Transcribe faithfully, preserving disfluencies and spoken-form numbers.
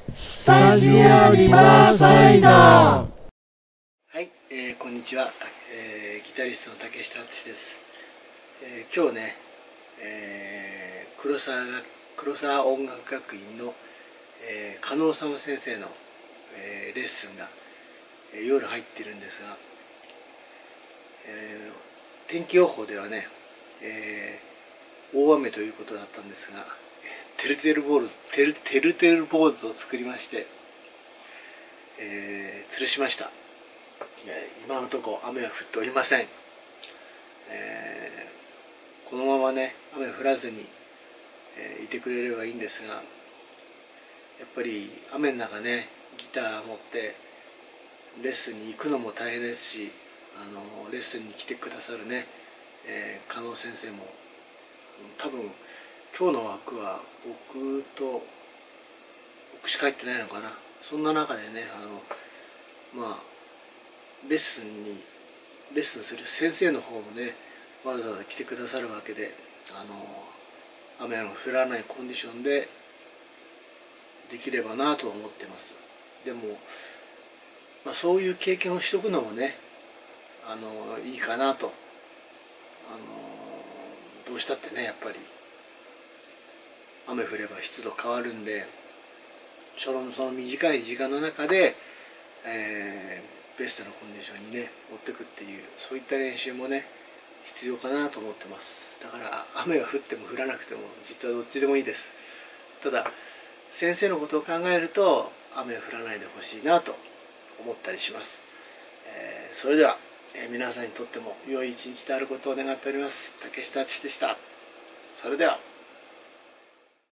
スタジオリバーサイド。 はい、えー、こんにちは、えー、ギタリストの竹下敦です。えー、今日ね、えー、黒沢が黒沢音楽学院の、えー、加納治先生の、えー、レッスンが、えー、夜入っているんですが、えー、天気予報ではね、えー、大雨ということだったんですが、てるてる坊主てるてるてる坊主を作りまして、えー、吊るしました。今のところ雨は降っておりません。えー、このままね雨降らずに、えー、いてくれればいいんですが、やっぱり雨の中ねギター持ってレッスンに行くのも大変ですし、あのレッスンに来てくださるね、えー、加納先生も多分今日の枠は僕と僕しか入ってないのかな。そんな中でね、あのまあレッスンにレッスンする先生の方もねわざわざ来てくださるわけで、あの雨の降らないコンディションでできればなと思ってます。でも、まあ、そういう経験をしとくのもねあのいいかなと。あのどうしたってねやっぱり雨降れば湿度変わるんで、そのその短い時間の中で、えー、ベストなコンディションにね持ってくっていう、そういった練習もね必要かなと思ってます。だから雨が降っても降らなくても実はどっちでもいいです。ただ先生のことを考えると雨は降らないでほしいなと思ったりします。えー、それでは、えー、皆さんにとっても良い一日であることを願っております。竹下敦でした。それでは。